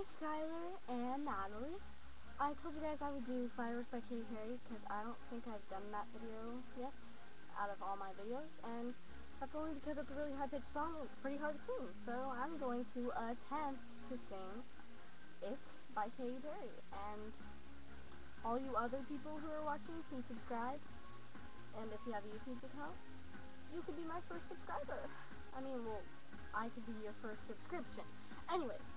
Skylar and Natalie. I told you guys I would do Firework by Katy Perry because I don't think I've done that video yet out of all my videos, and that's only because it's a really high-pitched song and it's pretty hard to sing. So I'm going to attempt to sing it by Katy Perry. And all you other people who are watching, please subscribe. And if you have a YouTube account, you could be my first subscriber. I mean, well, I could be your first subscription. Anyways,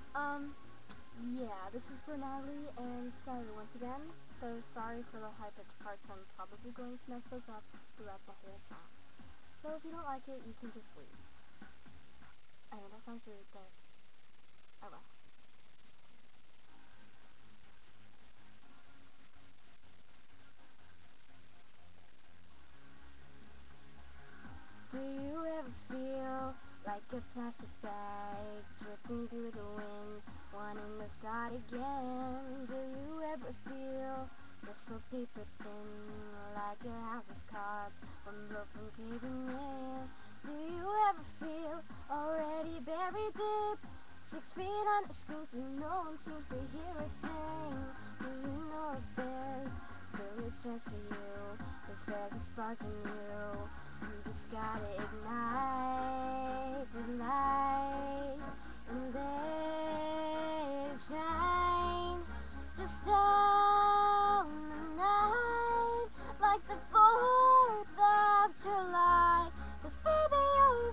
yeah, this is for Natalie and Skylar once again, so sorry for the high-pitched parts. I'm probably going to mess those up throughout the whole song. So if you don't like it, you can just leave. I know that sounds weird, but oh well. Do you ever feel like a plastic bag drifting through the wind, wanting to start again? Do you ever feel just so paper thin, like a house of cards, one blow from caving in? Do you ever feel already buried deep, 6 feet unescaping, no one seems to hear a thing? Do you know that there's still a chance for you, 'cause there's a spark in you? You just gotta ignite the light, and let it shine just down the night, like the 4th of July. 'Cause baby, you're a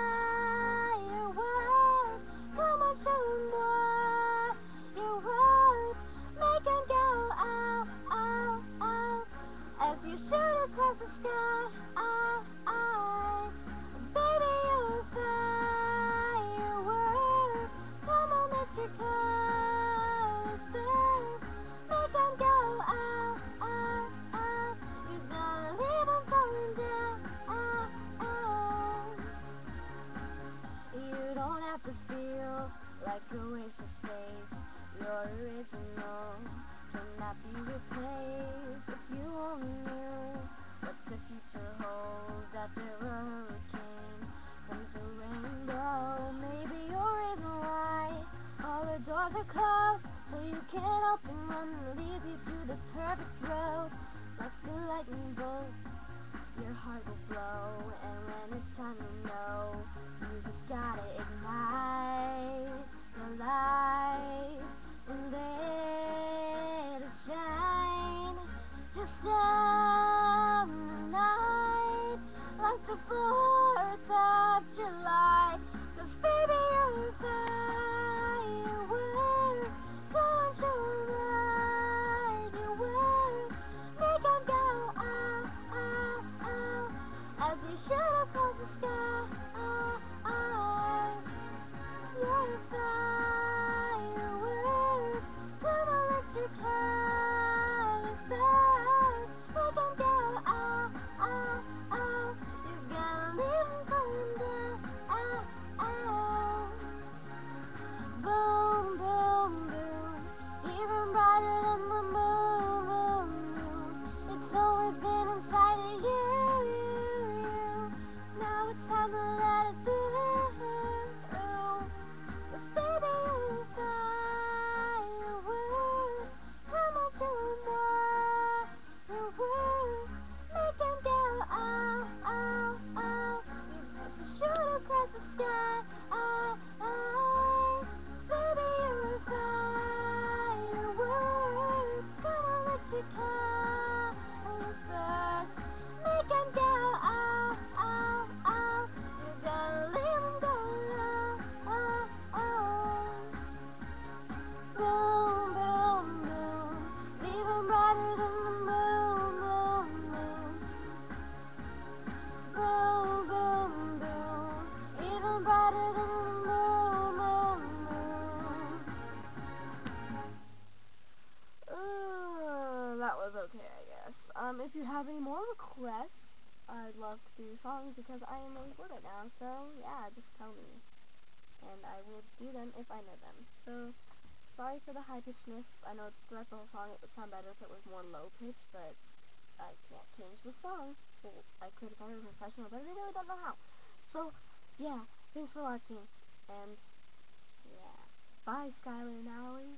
firework. Come on, show 'em what you're worth. Make 'em go out, out, out, as you shoot across the sky. Baby, you're a firework. Come on, let your colors burst. Make 'em go out, out, out. You gotta leave 'em falling down. You don't have to feel like a waste of space. You're original, cannot be replaced. If you only knew what the future holds after a hurricane comes a rainbow. Maybe your reason why all the doors are closed, so you can't open one that leads you to the perfect road. Like a lightning bolt, your heart will blow, and when it's time to know, you just gotta ignite the light, and let it shine just down the night, like the 4th of July. 'Cause baby, you're a firework. Come on, show 'em what you're worth. Make 'em go out, out, out, as you shoot across the sky. You're a firework. Come on, let your colors burst. Make 'em go out, out, out. You gotta leave 'em falling down. Boom, boom, boom. Even brighter than the moon, moon, moon. It's always been inside of you, you, you. Now it's time to let it through. 'Cause baby, you're a firework. Come on, show 'em what you're worth. Make 'em go out, out, out. You got to shoot across the sky. Baby, you're a firework. Come on, let your colors burst. Make 'em go out, out, out. You gotta leave 'em go out, out, out. Boom, boom, boom. Even brighter than the moon, moon, moon. Boom, boom, boom. Even brighter than the moon, moon, moon. That was okay, I guess. If you have any more requests, I'd love to do songs because I am really bored right now. So yeah, just tell me, and I will do them if I know them. So sorry for the high pitchedness. I know throughout the whole song it would sound better if it was more low pitched, but I can't change the song. Well, I could if I were professional, but I really don't know how. So yeah, thanks for watching, and yeah. Bye, Skylar and Allie.